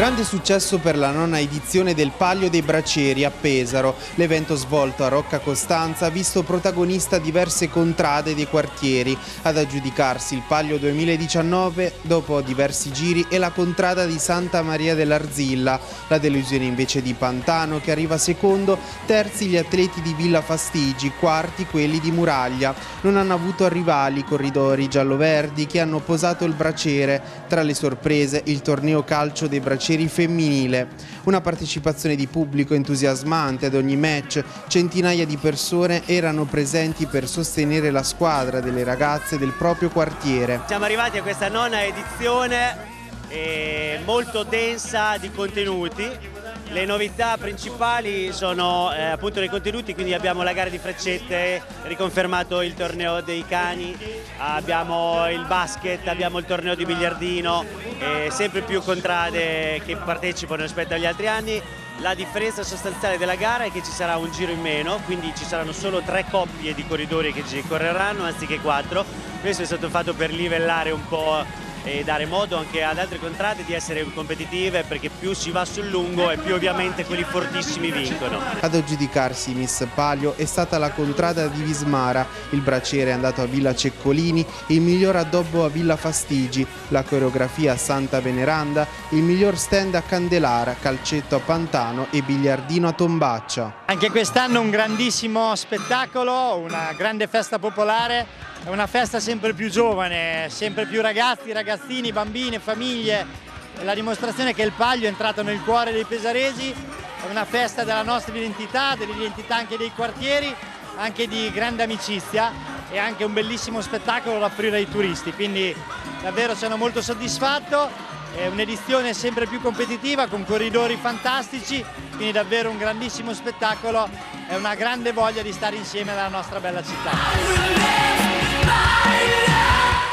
Grande successo per la nona edizione del Palio dei Bracieri a Pesaro. L'evento svolto a Rocca Costanza ha visto protagonista diverse contrade dei quartieri. Ad aggiudicarsi il Palio 2019, dopo diversi giri, è la contrada di Santa Maria dell'Arzilla. La delusione invece di Pantano, che arriva secondo, terzi gli atleti di Villa Fastigi, quarti quelli di Muraglia. Non hanno avuto rivali i corridori giallo-verdi che hanno posato il braciere. Tra le sorprese il torneo calcio dei bracieri femminile. Una partecipazione di pubblico entusiasmante ad ogni match, centinaia di persone erano presenti per sostenere la squadra delle ragazze del proprio quartiere. Siamo arrivati a questa nona edizione molto densa di contenuti. Le novità principali sono appunto nei contenuti, quindi abbiamo la gara di freccette, riconfermato il torneo dei cani, abbiamo il basket, abbiamo il torneo di biliardino, sempre più contrade che partecipano rispetto agli altri anni. La differenza sostanziale della gara è che ci sarà un giro in meno, quindi ci saranno solo 3 coppie di corridori che ci correranno anziché 4. Questo è stato fatto per livellare un po' e dare modo anche ad altre contrade di essere competitive, perché più si va sul lungo e più ovviamente quelli fortissimi vincono. Ad aggiudicarsi Miss Palio è stata la contrada di Vismara, il braciere è andato a Villa Ceccolini, il miglior addobbo a Villa Fastigi, la coreografia a Santa Veneranda, il miglior stand a Candelara, calcetto a Pantano e biliardino a Tombaccia. Anche quest'anno un grandissimo spettacolo, una grande festa popolare. È una festa sempre più giovane, sempre più ragazzi, ragazzini, bambine, famiglie. È la dimostrazione che il Palio è entrato nel cuore dei pesaresi, è una festa della nostra identità, dell'identità anche dei quartieri, anche di grande amicizia e anche un bellissimo spettacolo da offrire ai turisti. Quindi davvero sono molto soddisfatto, è un'edizione sempre più competitiva con corridori fantastici, quindi davvero un grandissimo spettacolo e una grande voglia di stare insieme alla nostra bella città.